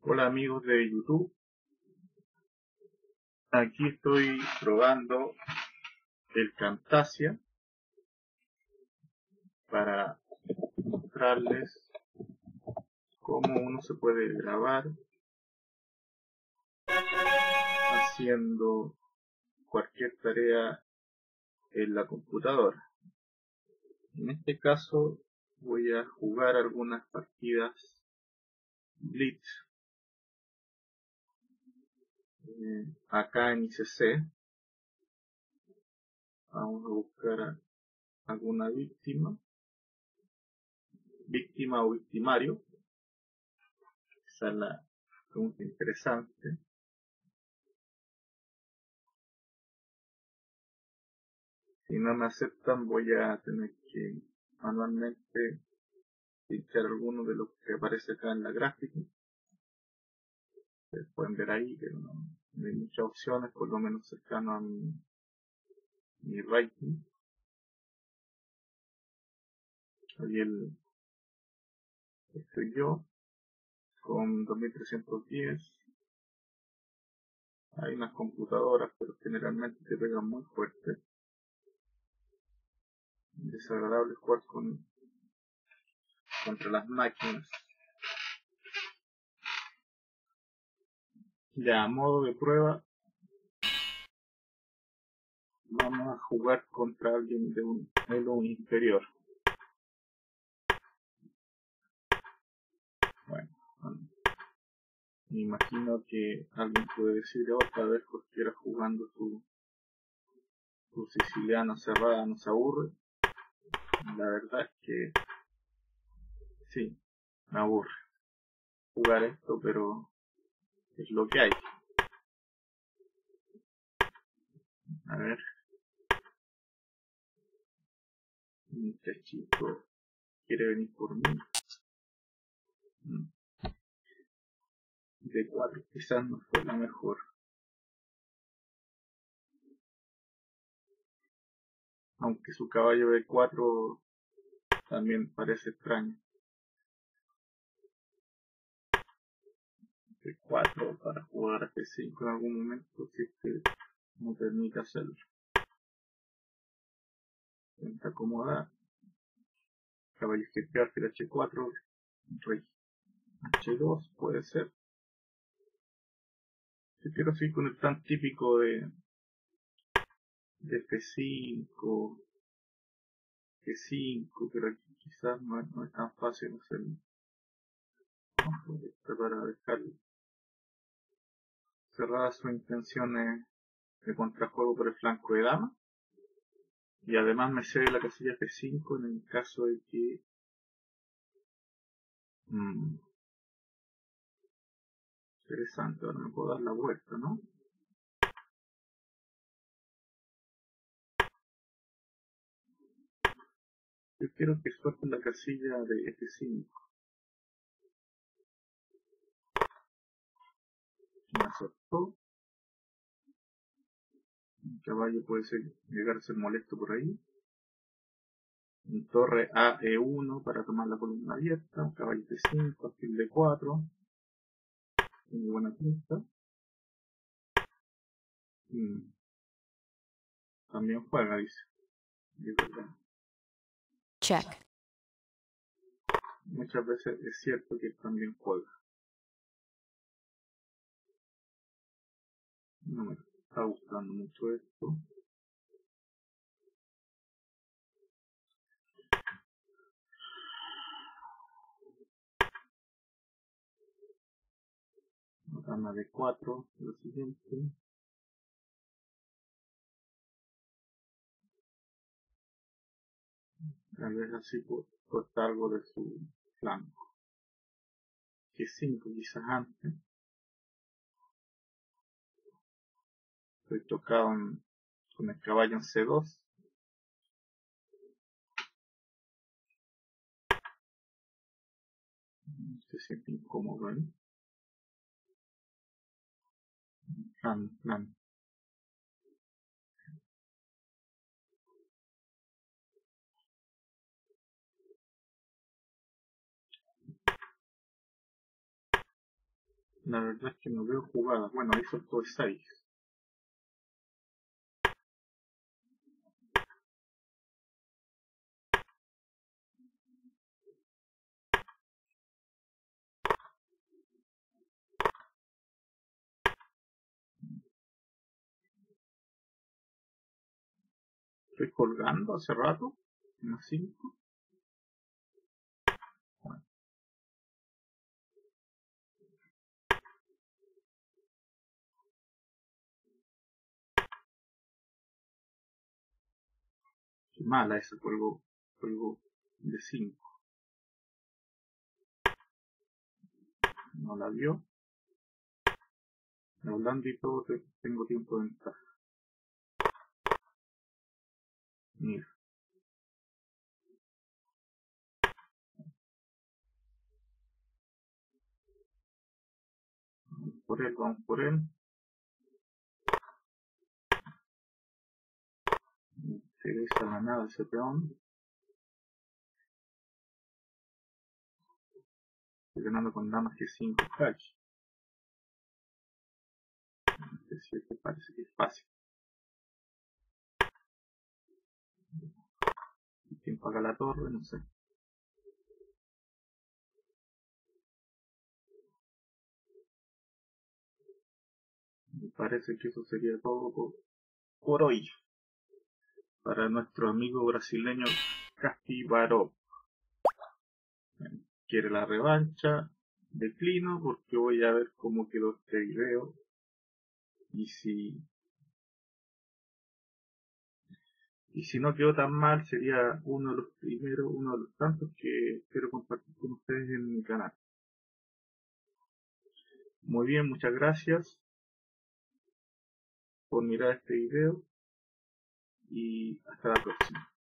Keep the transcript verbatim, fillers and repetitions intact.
Hola amigos de YouTube, aquí estoy probando el Camtasia para mostrarles cómo uno se puede grabar haciendo cualquier tarea en la computadora. En este caso voy a jugar algunas partidas Blitz eh, acá en I C C. Vamos a buscar a alguna víctima, víctima o victimario. Esa es la pregunta interesante. Si no me aceptan, voy a tener que manualmente pinchar alguno de los que aparece acá en la gráfica. Ustedes pueden ver ahí que no, no hay muchas opciones, por lo menos cercano a mi, mi rating. Ahí el, estoy yo con dos mil trescientos diez. Hay unas computadoras, pero generalmente te pegan muy fuerte. Desagradable jugar con, contra las máquinas. Ya, a modo de prueba, vamos a jugar contra alguien de un elo inferior. Bueno, me imagino que alguien puede decir otra vez cualquiera jugando su, su siciliana cerrada no se aburre. La verdad es que sí, me aburre jugar esto, pero es lo que hay. A ver, un muchachito quiere venir por mí. De cuatro quizás no fue la mejor. Aunque su caballo de cuatro también parece extraño. De cuatro para jugar a F cinco en algún momento, si es que no permite hacerlo. Intenta acomodar. Caballo G T, alfil H cuatro, rey H dos, puede ser. Yo quiero seguir con el plan típico de, de F cinco, G cinco, pero aquí quizás no, no es tan fácil hacerlo. Vamos a para dejarlo cerradas sus intenciones de contrajuego por el flanco de dama. Y además me cede la casilla F cinco en el caso de que mmm, interesante, ahora me puedo dar la vuelta, ¿no? Yo quiero que suelte la casilla de F cinco. Me aceptó. El caballo puede ser, llegar a ser molesto por ahí. Un torre a E uno para tomar la columna abierta. Un caballo F cinco, alfil D cuatro. Muy buena pinta. Mm. También juega, dice. Y es verdad. Check. Muchas veces es cierto que también juega. No me está gustando mucho esto. Dama de cuatro, lo siguiente. Tal vez así corta algo de su flanco. G cinco quizás antes. Estoy tocado en, con el caballo en C dos. Se siente incómodo ahí. Plan, plan. La verdad es que no veo jugadas. Bueno, hizo todo seis. Estoy colgando hace rato. Más cinco. Bueno. Qué mala esa, colgo, colgo de cinco. No la vio. Hablando y todo, tengo tiempo de ventaja. Mira. Vamos por él, vamos por él. Me interesa la nada ese peón. Estoy ganando con damas que cinco catch. Este siete parece que es fácil. ¿Quién paga la torre? No sé. Me parece que eso sería todo por, por hoy. Para nuestro amigo brasileño Kasparov. Quiere la revancha. Declino porque voy a ver cómo quedó este video. Y si y si no quedó tan mal, sería uno de los primeros, uno de los tantos que quiero compartir con ustedes en mi canal. Muy bien, muchas gracias por mirar este video y hasta la próxima.